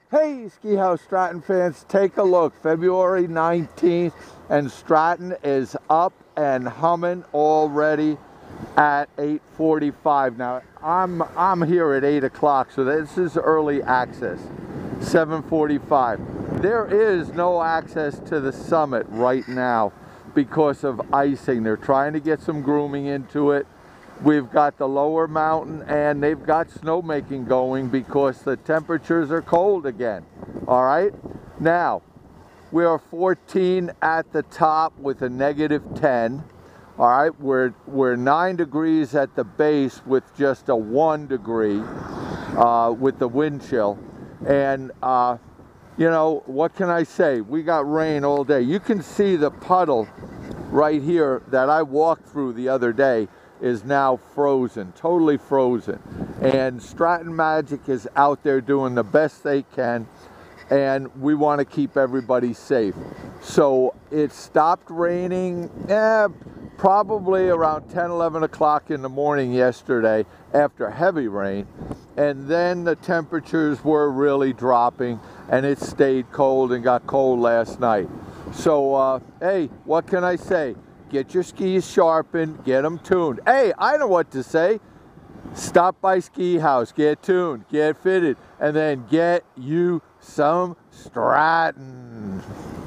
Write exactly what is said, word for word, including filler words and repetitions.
Hey, Ski House Stratton fans, take a look. February nineteenth, and Stratton is up and humming already at eight forty-five. Now, I'm I'm here at eight o'clock, so this is early access, seven forty-five. There is no access to the summit right now because of icing. They're trying to get some grooming into it. We've got the lower mountain, and they've got snowmaking going because the temperatures are cold again. All right, now we are fourteen at the top with a negative ten. All right, we're we're nine degrees at the base with just a one degree uh, with the wind chill, and uh, you know, what can I say? We got rain all day. You can see the puddle right here that I walked through the other day is now frozen, totally frozen. And Stratton Magic is out there doing the best they can, and we want to keep everybody safe. So it stopped raining eh, probably around ten, eleven o'clock in the morning yesterday after heavy rain, and then the temperatures were really dropping, and it stayed cold and got cold last night. So uh, hey, what can I say? Get your skis sharpened, get them tuned. Hey, I know what to say. Stop by Ski House, get tuned, get fitted, and then get you some Stratton.